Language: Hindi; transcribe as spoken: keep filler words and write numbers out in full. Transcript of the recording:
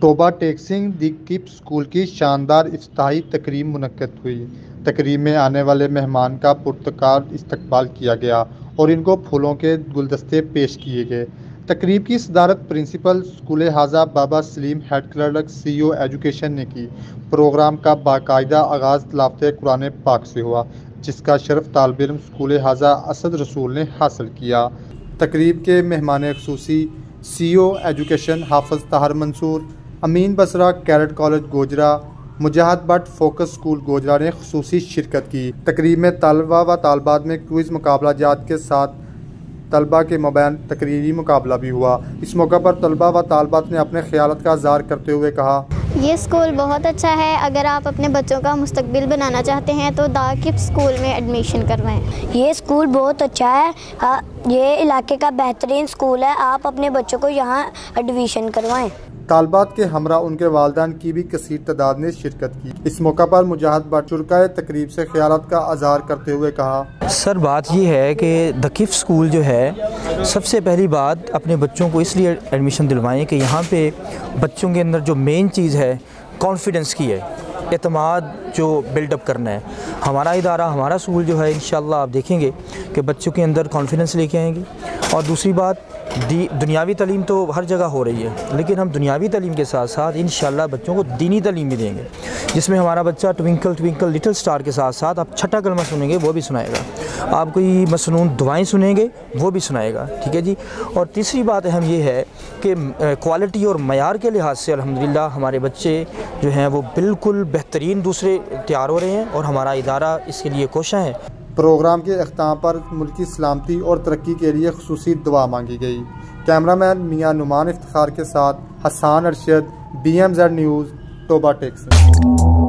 तोबा टेक्सिंग दी किप स्कूल की शानदार इफ्तिताही तकरीब मुनक्कद हुई। तकरीब में आने वाले मेहमान का पुरतकार इस्तकबाल किया गया और इनको फूलों के गुलदस्ते पेश किए गए। तकरीब की सदारत प्रिंसिपल स्कूल हाजा Baba Saleem head clerk C E O education ने की। प्रोग्राम का बाकायदा आगाज़ तिलावत कुरान पाक से हुआ, जिसका शरफ तालिब इल्म स्कूल हाजा असद रसूल ने हासिल किया। तकरीब के मेहमान खुसूसी C E O education Hafiz Tahir Mansoor, Amin Basra कैरेट college Gojra, Mujahid Bhatt Focus school Gojra ने खुसूसी शिरकत की। तकरीब में तलबा व तालबात में क्विज़ मुकाबला जात के साथ तलबा के मबैन तकरीरी मुकाबला भी हुआ। इस मौका पर तलबा व तालबात ने अपने ख्यालात का इज़हार करते हुए कहा, ये स्कूल बहुत अच्छा है। अगर आप अपने बच्चों का मुस्तकबिल बनाना चाहते हैं तो द किप स्कूल में एडमिशन करवाएं। ये स्कूल बहुत अच्छा है। हाँ, ये इलाके का बेहतरीन स्कूल है। आप अपने बच्चों को यहाँ एडमिशन करवाएं। तालबात के हमरा उनके वालिदैन की भी कसीर तादाद ने शिरकत की। इस मौका पर मुजाहिद भट्ट शुरकाए तकरीब से ख्यालात का इज़हार करते हुए कहा, सर बात ये है कि द किप स्कूल जो है, सबसे पहली बात अपने बच्चों को इसलिए एडमिशन दिलवाएं कि यहाँ पे बच्चों के अंदर जो मेन चीज़ है कॉन्फिडेंस की है, एतमाद जो बिल्डअप करना है। हमारा इदारा हमारा स्कूल जो है इंशाल्लाह आप देखेंगे कि बच्चों के अंदर कॉन्फिडेंस लेके आएंगे। और दूसरी बात, दुनियावी तालीम तो हर जगह हो रही है, लेकिन हम दुनियावी तालीम के साथ साथ इंशाल्लाह बच्चों को दीनी तालीम भी देंगे, जिसमें हमारा बच्चा ट्विंकल ट्विंकल लिटिल स्टार के साथ साथ आप छठा कलमा सुनेंगे वो भी सुनाएगा, आप कोई मसनून दुआएं सुनेंगे वो भी सुनाएगा। ठीक है जी। और तीसरी बात अहम ये है कि क्वालिटी और मयार के लिहाज से अल्हम्दुलिल्लाह हमारे बच्चे जो हैं वो बिल्कुल बेहतरीन दूसरे तैयार हो रहे हैं और हमारा इदारा इसके लिए कोशा है। प्रोग्राम के अख्ताम पर मुल्की सलामती और तरक्की के लिए खुसूसी दुआ मांगी गई। कैमरामैन मियां नुमान इफ्तिखार के साथ Hassan Arshad, B M Z news, Toba टेक्सिंग।